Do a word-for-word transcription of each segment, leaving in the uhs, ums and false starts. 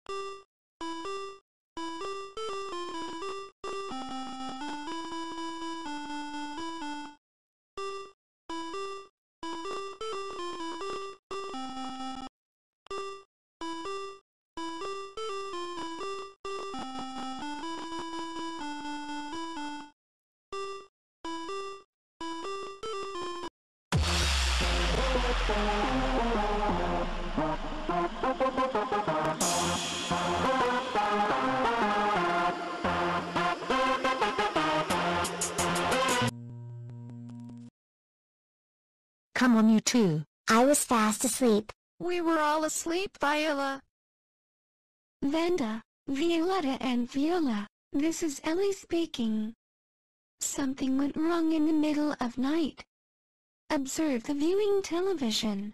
Come on, you two. I was fast asleep. We were all asleep, Viola. Vanda, Violetta and Viola, this is Ellie speaking. Something went wrong in the middle of night. Observe the viewing television.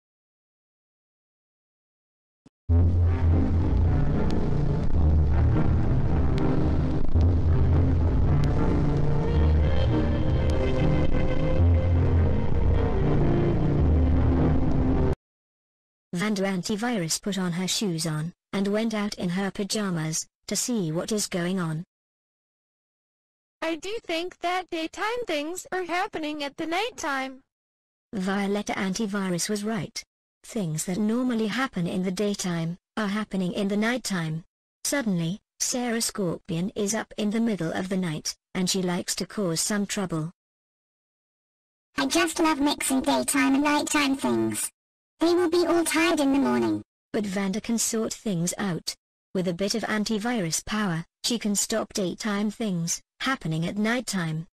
Vanda Antivirus put on her shoes on, and went out in her pajamas, to see what is going on. I do think that daytime things are happening at the nighttime. Violetta Antivirus was right. Things that normally happen in the daytime, are happening in the nighttime. Suddenly, Sarah Scorpion is up in the middle of the night, and she likes to cause some trouble. I just love mixing daytime and nighttime things. They will be all tired in the morning. But Vanda can sort things out. With a bit of antivirus power, she can stop daytime things happening at nighttime.